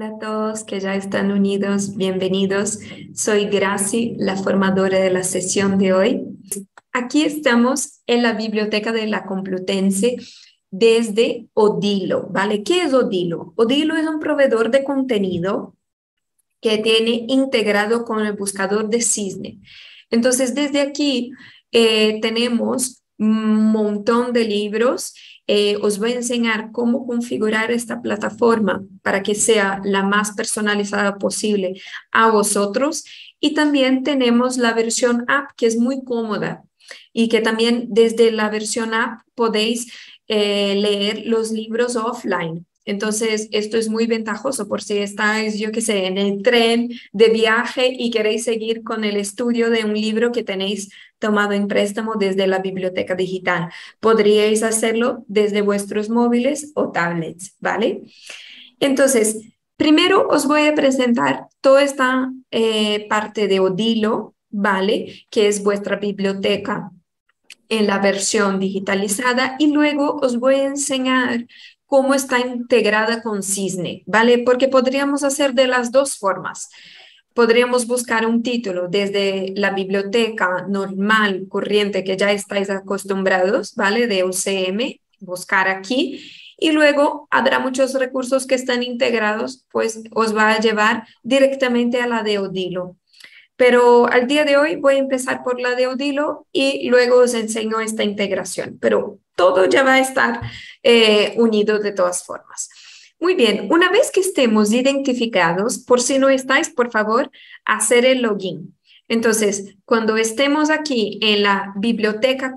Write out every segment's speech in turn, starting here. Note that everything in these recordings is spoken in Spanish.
Hola a todos que ya están unidos, bienvenidos. Soy Graci, la formadora de la sesión de hoy. Aquí estamos en la Biblioteca de la Complutense desde Odilo, ¿vale? ¿Qué es Odilo? Odilo es un proveedor de contenido que tiene integrado con el buscador de Cisne. Entonces, desde aquí tenemos un montón de libros. Os voy a enseñar cómo configurar esta plataforma para que sea la más personalizada posible a vosotros. Y también tenemos la versión app, que es muy cómoda y que también desde la versión app podéis leer los libros offline. Entonces, esto es muy ventajoso por si estáis, yo qué sé, en el tren de viaje y queréis seguir con el estudio de un libro que tenéis tomado en préstamo desde la biblioteca digital. Podríais hacerlo desde vuestros móviles o tablets, ¿vale? Entonces, primero os voy a presentar toda esta parte de Odilo, ¿vale? Que es vuestra biblioteca en la versión digitalizada y luego os voy a enseñar cómo está integrada con Cisne, ¿vale? Porque podríamos hacer de las dos formas. Podríamos buscar un título desde la biblioteca normal, corriente, que ya estáis acostumbrados, ¿vale? De UCM, buscar aquí. Y luego habrá muchos recursos que están integrados, pues os va a llevar directamente a la de Odilo. Pero al día de hoy voy a empezar por la de Odilo y luego os enseño esta integración, pero todo ya va a estar unido de todas formas. Muy bien, una vez que estemos identificados, por si no estáis, por favor, hacer el login. Entonces, cuando estemos aquí en la biblioteca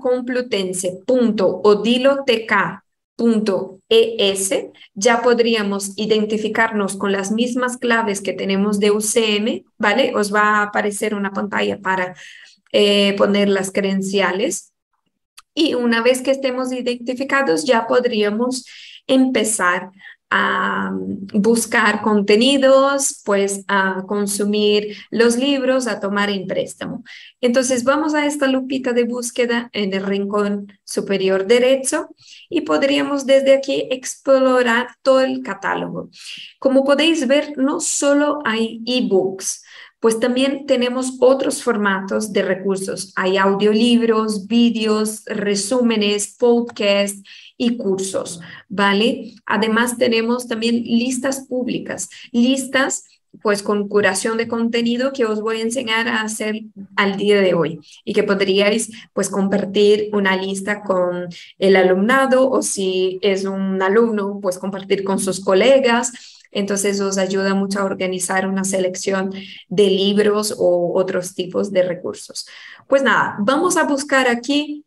complutense.odilotk.es, ya podríamos identificarnos con las mismas claves que tenemos de UCM, ¿vale? Os va a aparecer una pantalla para poner las credenciales. Y una vez que estemos identificados, ya podríamos empezar a buscar contenidos, pues a consumir los libros, a tomar en préstamo. Entonces vamos a esta lupita de búsqueda en el rincón superior derecho y podríamos desde aquí explorar todo el catálogo. Como podéis ver, no solo hay ebooks, pues también tenemos otros formatos de recursos. Hay audiolibros, vídeos, resúmenes, podcasts y cursos, ¿vale? Además tenemos también listas públicas, listas pues con curación de contenido que os voy a enseñar a hacer al día de hoy y que podríais pues compartir una lista con el alumnado o si es un alumno pues compartir con sus colegas. Entonces os ayuda mucho a organizar una selección de libros o otros tipos de recursos. Pues nada, vamos a buscar aquí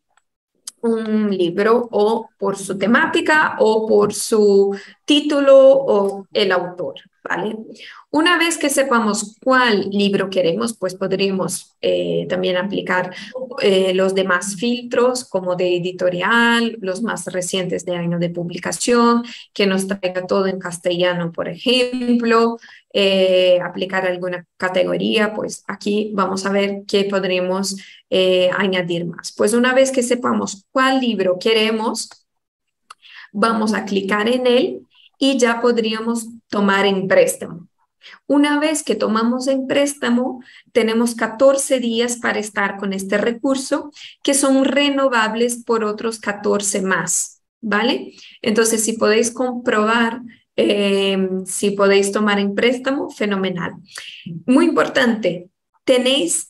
un libro o por su temática o por su título o el autor, ¿vale? Una vez que sepamos cuál libro queremos, pues podríamos también aplicar los demás filtros como de editorial, los más recientes de año de publicación, que nos traiga todo en castellano, por ejemplo, aplicar alguna categoría, pues aquí vamos a ver qué podremos añadir más. Pues una vez que sepamos cuál libro queremos, vamos a clicar en él y ya podríamos tomar en préstamo. Una vez que tomamos en préstamo, tenemos 14 días para estar con este recurso, que son renovables por otros 14 más, ¿vale? Entonces, si podéis comprobar si podéis tomar en préstamo, fenomenal. Muy importante, tenéis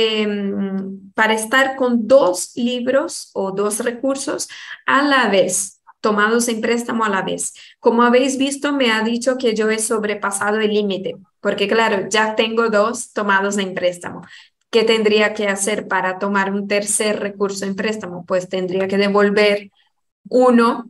para estar con 2 libros o 2 recursos a la vez, tomados en préstamo a la vez. Como habéis visto, me ha dicho que yo he sobrepasado el límite, porque claro, ya tengo 2 tomados en préstamo. ¿Qué tendría que hacer para tomar un tercer recurso en préstamo? Pues tendría que devolver uno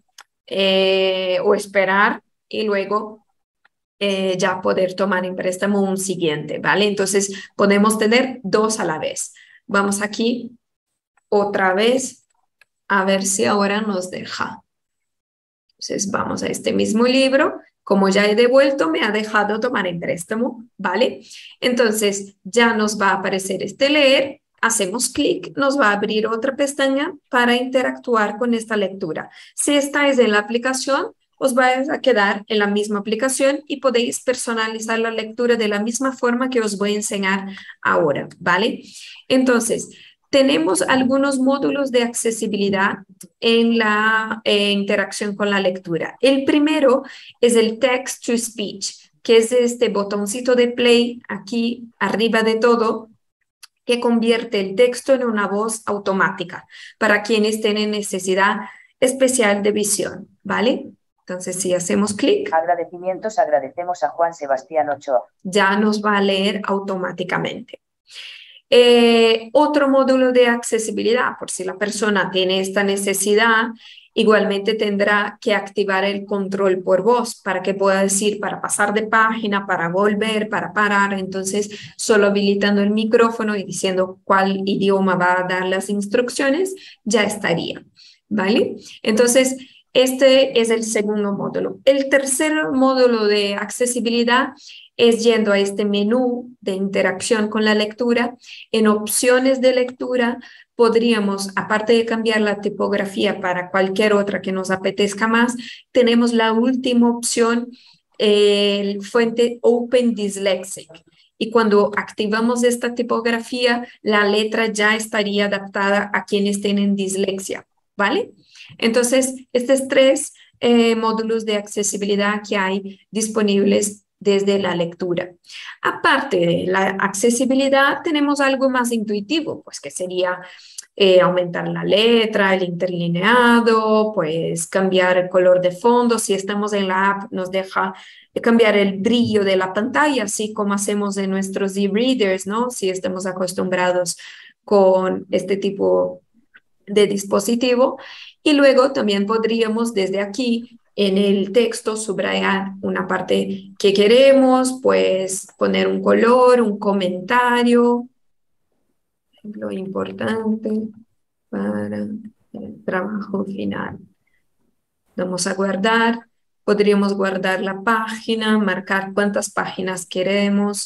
o esperar y luego ya poder tomar en préstamo un siguiente, ¿vale? Entonces podemos tener 2 a la vez. Vamos aquí otra vez a ver si ahora nos deja. Entonces vamos a este mismo libro. Como ya he devuelto, me ha dejado tomar en préstamo, ¿vale? Entonces ya nos va a aparecer este leer. Hacemos clic, nos va a abrir otra pestaña para interactuar con esta lectura. Si estáis en la aplicación, os va a quedar en la misma aplicación y podéis personalizar la lectura de la misma forma que os voy a enseñar ahora, ¿vale? Entonces, tenemos algunos módulos de accesibilidad en la interacción con la lectura. El primero es el text to speech, que es este botoncito de play aquí arriba de todo, que convierte el texto en una voz automática para quienes tienen necesidad especial de visión, ¿vale? Entonces, si hacemos clic, agradecimientos, agradecemos a Juan Sebastián Ochoa. Ya nos va a leer automáticamente. Otro módulo de accesibilidad, por si la persona tiene esta necesidad, igualmente tendrá que activar el control por voz para que pueda decir para pasar de página, para volver, para parar. Entonces, solo habilitando el micrófono y diciendo cuál idioma va a dar las instrucciones, ya estaría, ¿vale? Entonces, este es el segundo módulo. El tercer módulo de accesibilidad es yendo a este menú de interacción con la lectura. En opciones de lectura podríamos, aparte de cambiar la tipografía para cualquier otra que nos apetezca más, tenemos la última opción, el fuente Open Dyslexic. Y cuando activamos esta tipografía, la letra ya estaría adaptada a quienes tienen dislexia, ¿vale? Entonces, estos tres módulos de accesibilidad que hay disponibles desde la lectura. Aparte de la accesibilidad, tenemos algo más intuitivo, pues que sería aumentar la letra, el interlineado, pues cambiar el color de fondo. Si estamos en la app, nos deja cambiar el brillo de la pantalla, así como hacemos en nuestros e-readers, ¿no? Si estamos acostumbrados con este tipo de dispositivo. Y luego también podríamos desde aquí en el texto subrayar una parte que queremos, pues poner un color, un comentario, lo importante para el trabajo final. Vamos a guardar, podríamos guardar la página, marcar cuántas páginas queremos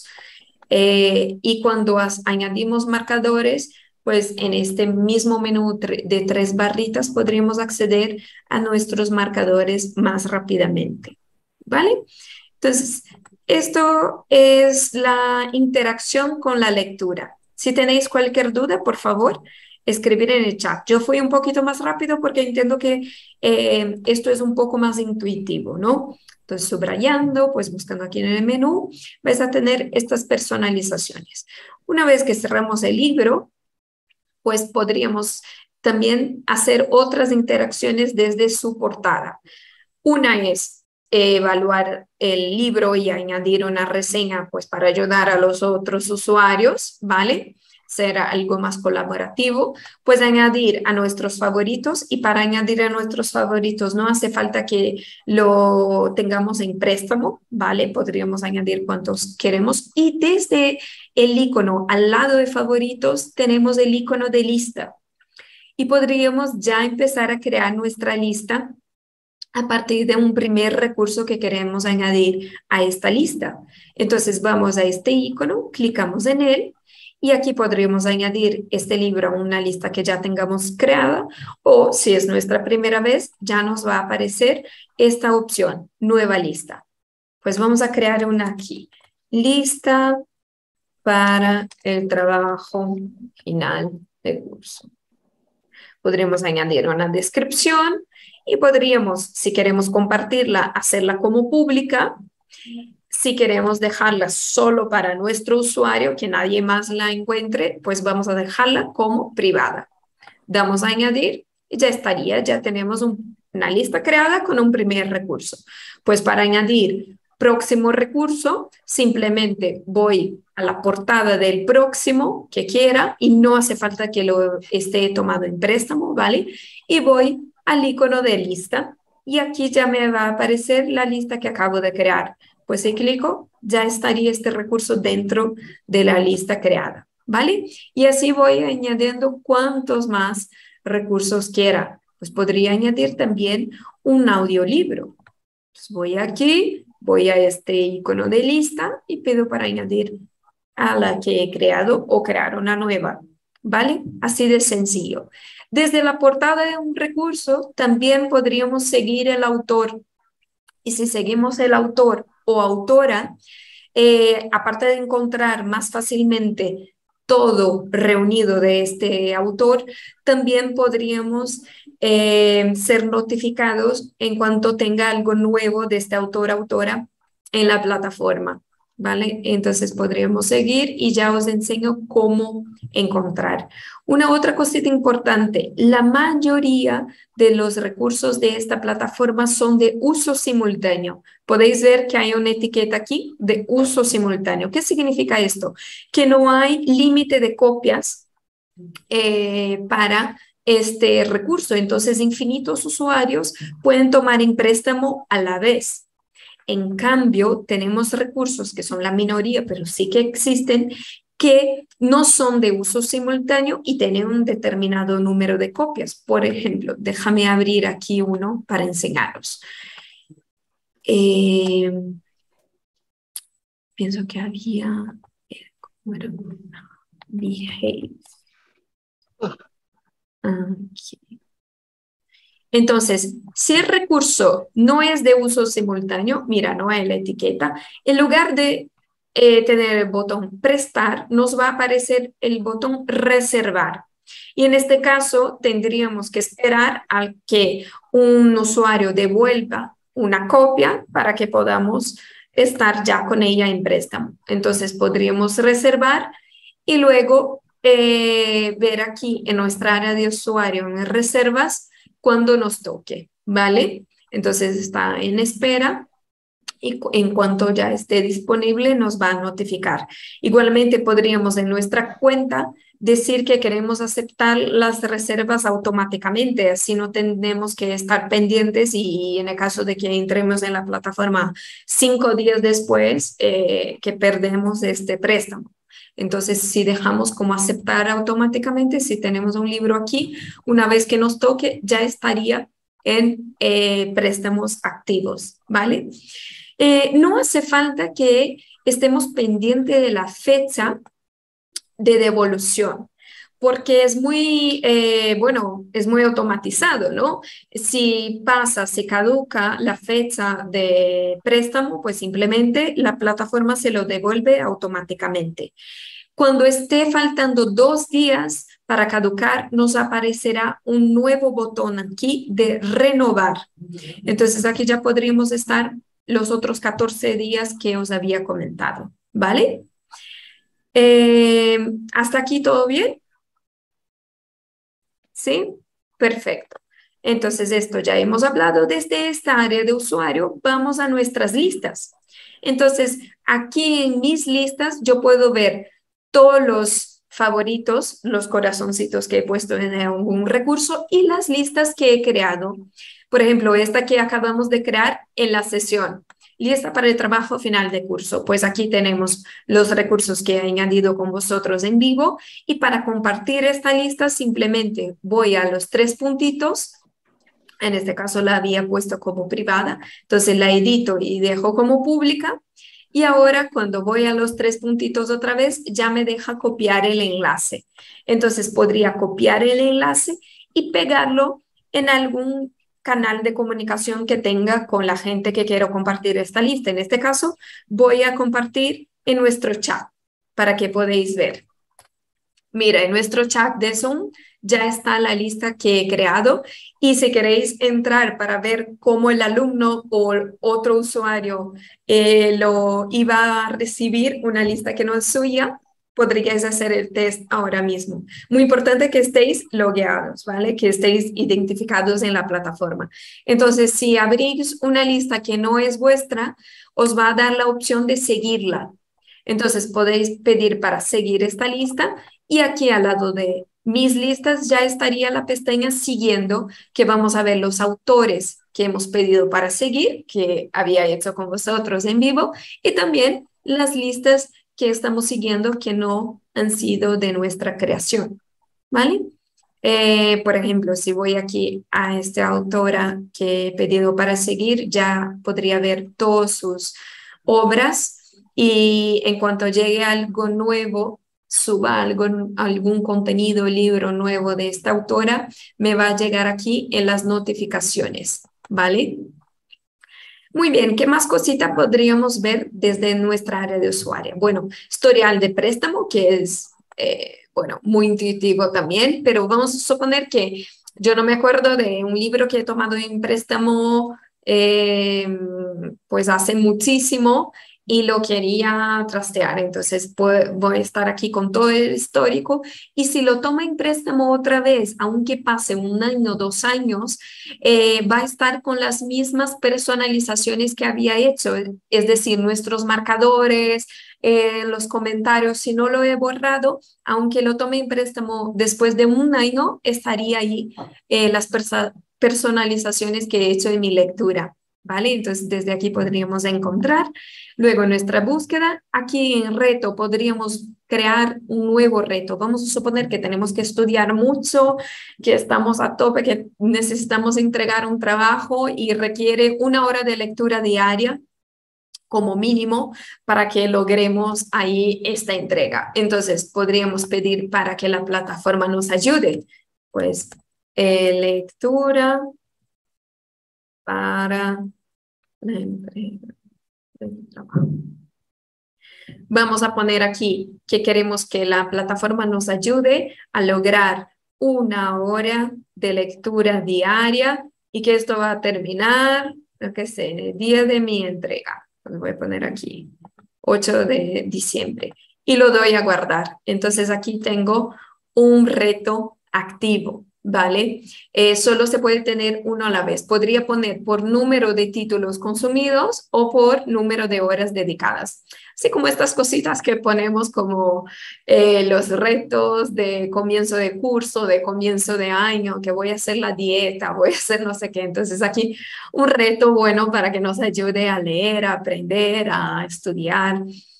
y cuando añadimos marcadores, pues en este mismo menú de 3 barritas podríamos acceder a nuestros marcadores más rápidamente, ¿vale? Entonces, esto es la interacción con la lectura. Si tenéis cualquier duda, por favor, escribir en el chat. Yo fui un poquito más rápido porque entiendo que esto es un poco más intuitivo, ¿no? Entonces, subrayando, pues buscando aquí en el menú, vais a tener estas personalizaciones. Una vez que cerramos el libro, pues podríamos también hacer otras interacciones desde su portada. Una es evaluar el libro y añadir una reseña, pues para ayudar a los otros usuarios, ¿vale? Ser algo más colaborativo, pues añadir a nuestros favoritos, y para añadir a nuestros favoritos no hace falta que lo tengamos en préstamo, ¿vale? Podríamos añadir cuantos queremos, y desde el icono al lado de favoritos tenemos el icono de lista y podríamos ya empezar a crear nuestra lista a partir de un primer recurso que queremos añadir a esta lista. Entonces vamos a este icono, clicamos en él y aquí podríamos añadir este libro a una lista que ya tengamos creada, o si es nuestra primera vez, ya nos va a aparecer esta opción, nueva lista. Pues vamos a crear una aquí, lista para el trabajo final del curso. Podríamos añadir una descripción y podríamos, si queremos compartirla, hacerla como pública. Si queremos dejarla solo para nuestro usuario, que nadie más la encuentre, pues vamos a dejarla como privada. Damos a añadir y ya estaría, ya tenemos una lista creada con un primer recurso. Pues para añadir próximo recurso, simplemente voy a la portada del próximo que quiera y no hace falta que lo esté tomado en préstamo, ¿vale? Y voy al icono de lista y aquí ya me va a aparecer la lista que acabo de crear. Pues si clico, ya estaría este recurso dentro de la lista creada, ¿vale? Y así voy añadiendo cuantos más recursos quiera. Pues podría añadir también un audiolibro. Pues voy aquí, voy a este icono de lista y pido para añadir a la que he creado o crear una nueva, ¿vale? Así de sencillo. Desde la portada de un recurso también podríamos seguir el autor. Y si seguimos el autor o autora, aparte de encontrar más fácilmente todo reunido de este autor, también podríamos ser notificados en cuanto tenga algo nuevo de este autor, autora en la plataforma, ¿vale? Entonces podríamos seguir y ya os enseño cómo encontrar. Una otra cosita importante, la mayoría de los recursos de esta plataforma son de uso simultáneo. Podéis ver que hay una etiqueta aquí de uso simultáneo. ¿Qué significa esto? Que no hay límite de copias para este recurso. Entonces, infinitos usuarios pueden tomar en préstamo a la vez. En cambio, tenemos recursos que son la minoría, pero sí que existen, que no son de uso simultáneo y tienen un determinado número de copias. Por ejemplo, déjame abrir aquí uno para enseñaros. Pienso que había... Bueno, behave. Aquí. Entonces, si el recurso no es de uso simultáneo, mira, no hay la etiqueta, en lugar de tener el botón prestar, nos va a aparecer el botón reservar. Y en este caso, tendríamos que esperar a que un usuario devuelva una copia para que podamos estar ya con ella en préstamo. Entonces, podríamos reservar y luego ver aquí en nuestra área de usuario en reservas cuando nos toque, ¿vale? Entonces está en espera y en cuanto ya esté disponible nos va a notificar. Igualmente podríamos en nuestra cuenta decir que queremos aceptar las reservas automáticamente, así no tenemos que estar pendientes y en el caso de que entremos en la plataforma 5 días después, que perdemos este préstamo. Entonces, si dejamos como aceptar automáticamente, si tenemos un libro aquí, una vez que nos toque, ya estaría en préstamos activos, ¿vale? No hace falta que estemos pendientes de la fecha de devolución, porque es muy, bueno, es muy automatizado, ¿no? Si pasa, se caduca la fecha de préstamo, pues simplemente la plataforma se lo devuelve automáticamente. Cuando esté faltando 2 días para caducar, nos aparecerá un nuevo botón aquí de renovar. Entonces aquí ya podríamos estar los otros 14 días que os había comentado, ¿vale? ¿Hasta aquí todo bien? ¿Sí? Perfecto. Entonces esto ya hemos hablado desde esta área de usuario. Vamos a nuestras listas. Entonces aquí en mis listas yo puedo ver todos los favoritos, los corazoncitos que he puesto en algún recurso y las listas que he creado. Por ejemplo, esta que acabamos de crear en la sesión, lista para el trabajo final de curso. Pues aquí tenemos los recursos que he añadido con vosotros en vivo y para compartir esta lista simplemente voy a los 3 puntitos. En este caso la había puesto como privada, entonces la edito y dejo como pública. Y ahora cuando voy a los 3 puntitos otra vez, ya me deja copiar el enlace. Entonces podría copiar el enlace y pegarlo en algún canal de comunicación que tenga con la gente que quiero compartir esta lista. En este caso, voy a compartir en nuestro chat para que podáis ver. Mira, en nuestro chat de Zoom ya está la lista que he creado y si queréis entrar para ver cómo el alumno o otro usuario lo iba a recibir, una lista que no es suya, podríais hacer el test ahora mismo. Muy importante que estéis logueados, ¿vale? Que estéis identificados en la plataforma. Entonces, si abrís una lista que no es vuestra, os va a dar la opción de seguirla. Entonces, podéis pedir para seguir esta lista y aquí al lado de mis listas ya estaría la pestaña siguiendo, que vamos a ver los autores que hemos pedido para seguir, que había hecho con vosotros en vivo, y también las listas que estamos siguiendo que no han sido de nuestra creación, ¿vale? Por ejemplo, si voy aquí a esta autora que he pedido para seguir, ya podría ver todas sus obras y en cuanto llegue algo nuevo, suba algún contenido, libro nuevo de esta autora, me va a llegar aquí en las notificaciones, ¿vale? Muy bien, ¿qué más cosita podríamos ver desde nuestra área de usuario? Bueno, historial de préstamo, que es, bueno, muy intuitivo también, pero vamos a suponer que yo no me acuerdo de un libro que he tomado en préstamo eh, pues hace muchísimo y lo quería trastear. Entonces voy a estar aquí con todo el histórico y si lo tomo en préstamo otra vez, aunque pase 1 año, 2 años, va a estar con las mismas personalizaciones que había hecho, es decir, nuestros marcadores, los comentarios, si no lo he borrado, aunque lo tome en préstamo después de 1 año, estaría ahí las personalizaciones que he hecho en mi lectura. ¿Vale? Entonces, desde aquí podríamos encontrar. Luego, nuestra búsqueda. Aquí en reto podríamos crear un nuevo reto. Vamos a suponer que tenemos que estudiar mucho, que estamos a tope, que necesitamos entregar un trabajo y requiere 1 hora de lectura diaria como mínimo para que logremos ahí esta entrega. Entonces, podríamos pedir para que la plataforma nos ayude. Pues, lectura para la entrega del trabajo. Vamos a poner aquí que queremos que la plataforma nos ayude a lograr 1 hora de lectura diaria y que esto va a terminar, lo que sé, el día de mi entrega. Lo voy a poner aquí, 8 de diciembre. Y lo doy a guardar. Entonces aquí tengo un reto activo, ¿vale? Solo se puede tener uno a la vez. Podría poner por número de títulos consumidos o por número de horas dedicadas. Así como estas cositas que ponemos como los retos de comienzo de curso, de comienzo de año, que voy a hacer la dieta, voy a hacer no sé qué. Entonces aquí un reto bueno para que nos ayude a leer, a aprender, a estudiar.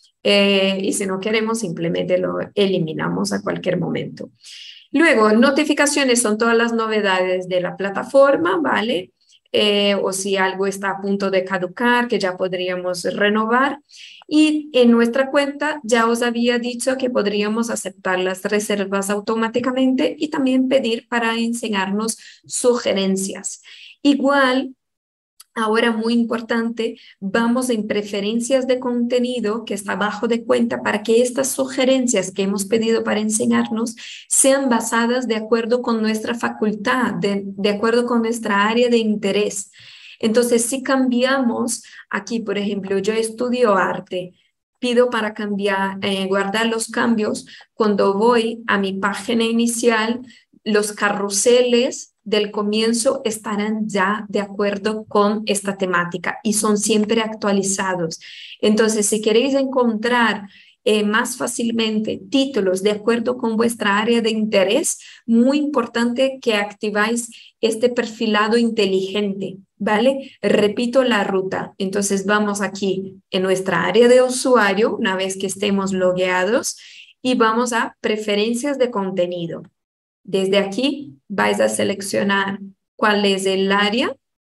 Y si no queremos, simplemente lo eliminamos a cualquier momento. Luego, notificaciones son todas las novedades de la plataforma, ¿vale? O si algo está a punto de caducar, que ya podríamos renovar. Y en nuestra cuenta ya os había dicho que podríamos aceptar las reservas automáticamente y también pedir para enseñarnos sugerencias. Igual, ahora muy importante, vamos en preferencias de contenido que está abajo de cuenta para que estas sugerencias que hemos pedido para enseñarnos sean basadas de acuerdo con nuestra facultad, de acuerdo con nuestra área de interés. Entonces, si cambiamos aquí, por ejemplo, yo estudio arte, pido para cambiar, guardar los cambios. Cuando voy a mi página inicial, los carruseles del comienzo estarán ya de acuerdo con esta temática y son siempre actualizados. Entonces, si queréis encontrar más fácilmente títulos de acuerdo con vuestra área de interés, muy importante que activáis este perfilado inteligente, ¿vale? Repito la ruta. Entonces, vamos aquí en nuestra área de usuario, una vez que estemos logueados, y vamos a preferencias de contenido. Desde aquí vais a seleccionar cuál es el área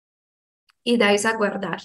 y dais a guardar.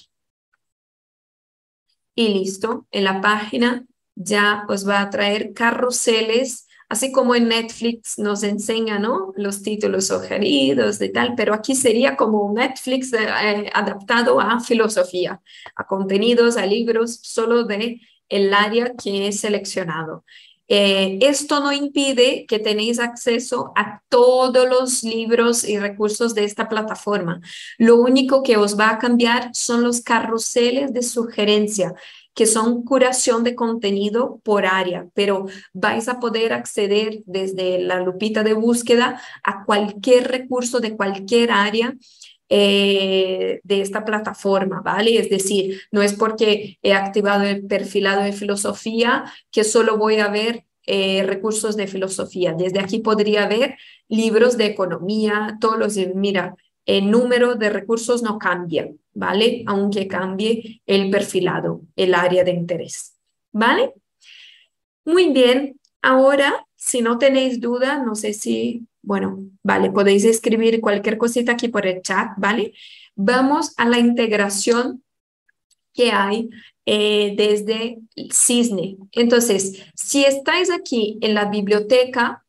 Y listo, en la página ya os va a traer carruseles, así como en Netflix nos enseña, ¿no? Los títulos sugeridos y tal, pero aquí sería como un Netflix adaptado a filosofía, a contenidos, a libros, solo de el área que he seleccionado. Esto no impide que tenéis acceso a todos los libros y recursos de esta plataforma. Lo único que os va a cambiar son los carruseles de sugerencia, que son curación de contenido por área, pero vais a poder acceder desde la lupita de búsqueda a cualquier recurso de cualquier área de esta plataforma, ¿vale? Es decir, no es porque he activado el perfilado de filosofía que solo voy a ver recursos de filosofía. Desde aquí podría ver libros de economía, todos los, mira, el número de recursos no cambia, ¿vale? Aunque cambie el perfilado, el área de interés, ¿vale? Muy bien, ahora, si no tenéis duda, no sé si, bueno, vale, podéis escribir cualquier cosita aquí por el chat, ¿vale? Vamos a la integración que hay desde Cisne. Entonces, si estáis aquí en la biblioteca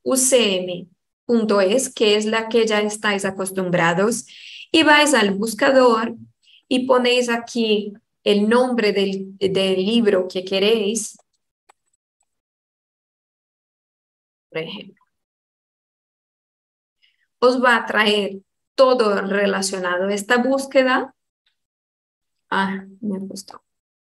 ucm.es, que es la que ya estáis acostumbrados, y vais al buscador y ponéis aquí el nombre del libro que queréis, por ejemplo, os va a traer todo relacionado a esta búsqueda. Me gustó.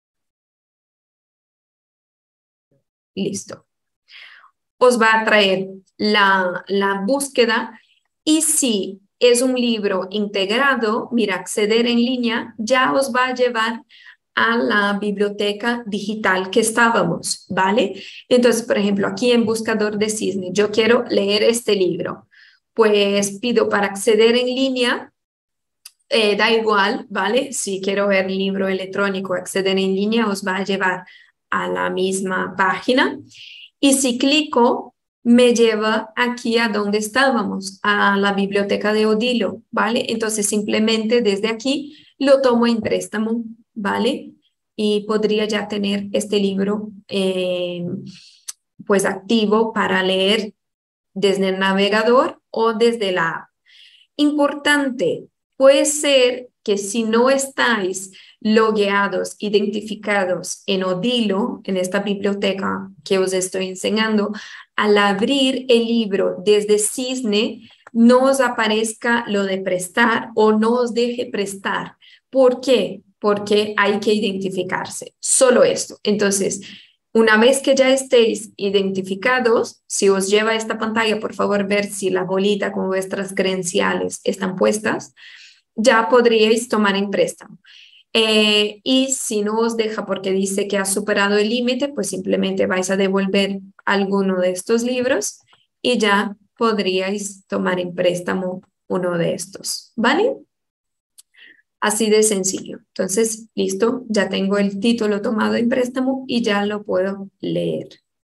Listo. Os va a traer la búsqueda y si es un libro integrado, mira, acceder en línea, ya os va a llevar a la biblioteca digital que estábamos, ¿vale? Entonces, por ejemplo, aquí en Buscador de Cisne, yo quiero leer este libro, pues pido para acceder en línea, da igual, ¿vale? Si quiero ver libro electrónico, acceder en línea, os va a llevar a la misma página. Y si clico, me lleva aquí a donde estábamos, a la biblioteca de Odilo, ¿vale? Entonces simplemente desde aquí lo tomo en préstamo, ¿vale? Y podría ya tener este libro pues activo para leer desde el navegador o desde la app. Importante, puede ser que si no estáis logueados, identificados en Odilo, en esta biblioteca que os estoy enseñando, al abrir el libro desde Cisne, no os aparezca lo de prestar o no os deje prestar. ¿Por qué? Porque hay que identificarse. Solo esto. Entonces, una vez que ya estéis identificados, si os lleva a esta pantalla, por favor, ver si la bolita con vuestras credenciales están puestas, ya podríais tomar en préstamo. Y si no os deja porque dice que ha superado el límite, pues simplemente vais a devolver alguno de estos libros y ya podríais tomar en préstamo uno de estos, ¿vale? Así de sencillo. Entonces, listo, ya tengo el título tomado en préstamo y ya lo puedo leer.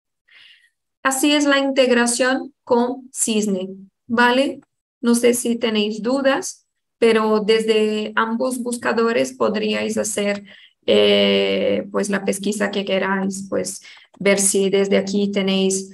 Así es la integración con Cisne, ¿vale? No sé si tenéis dudas, pero desde ambos buscadores podríais hacer pues la pesquisa que queráis, pues ver si desde aquí tenéis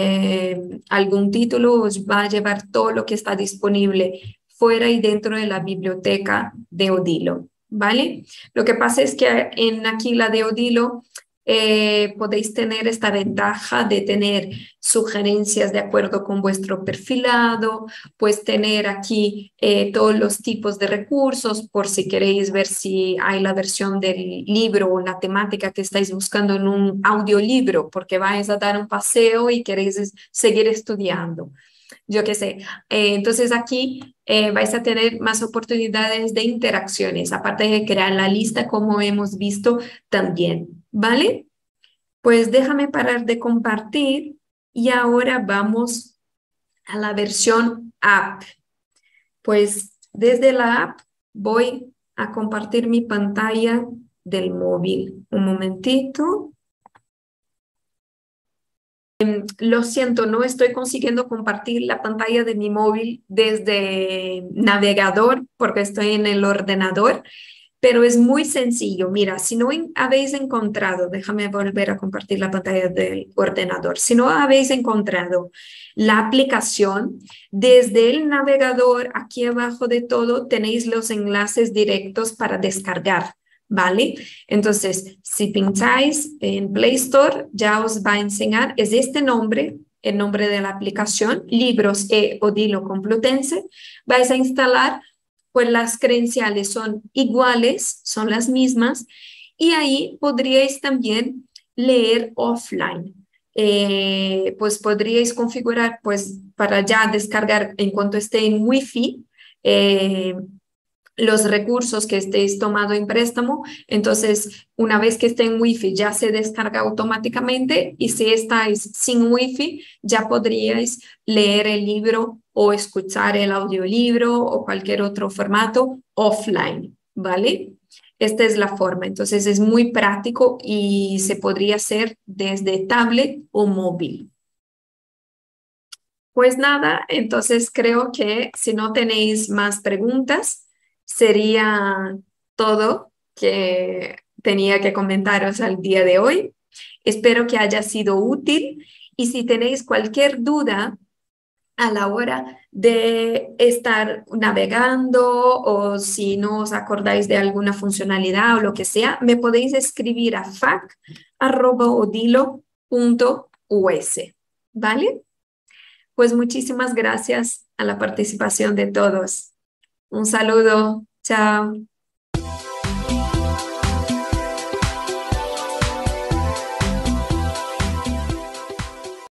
algún título, os va a llevar todo lo que está disponible fuera y dentro de la biblioteca de Odilo, ¿vale? Lo que pasa es que en aquí la de Odilo podéis tener esta ventaja de tener sugerencias de acuerdo con vuestro perfilado, pues tener aquí todos los tipos de recursos por si queréis ver si hay la versión del libro o la temática que estáis buscando en un audiolibro porque vais a dar un paseo y queréis seguir estudiando. Yo qué sé. Entonces aquí vais a tener más oportunidades de interacciones, aparte de crear la lista como hemos visto también, ¿vale? Pues déjame parar de compartir y ahora vamos a la versión app. Pues desde la app voy a compartir mi pantalla del móvil. Un momentito. Lo siento, no estoy consiguiendo compartir la pantalla de mi móvil desde navegador porque estoy en el ordenador, pero es muy sencillo. Mira, si no habéis encontrado, déjame volver a compartir la pantalla del ordenador. Si no habéis encontrado la aplicación, desde el navegador, aquí abajo de todo, tenéis los enlaces directos para descargar. ¿Vale? Entonces, si pincháis en Play Store, ya os va a enseñar, es este nombre, el nombre de la aplicación, Libros Odilo Complutense. Vais a instalar, pues las credenciales son iguales, son las mismas, y ahí podríais también leer offline. Pues podríais configurar, pues para ya descargar en cuanto esté en Wi-Fi, los recursos que estéis tomando en préstamo. Entonces, una vez que esté en Wi-Fi, ya se descarga automáticamente y si estáis sin Wi-Fi, ya podríais leer el libro o escuchar el audiolibro o cualquier otro formato offline, ¿vale? Esta es la forma. Entonces, es muy práctico y se podría hacer desde tablet o móvil. Pues nada, entonces creo que si no tenéis más preguntas, sería todo que tenía que comentaros al día de hoy. Espero que haya sido útil y si tenéis cualquier duda a la hora de estar navegando o si no os acordáis de alguna funcionalidad o lo que sea, me podéis escribir a fac@odilo.us, ¿vale? Pues muchísimas gracias a la participación de todos. Un saludo. Chao.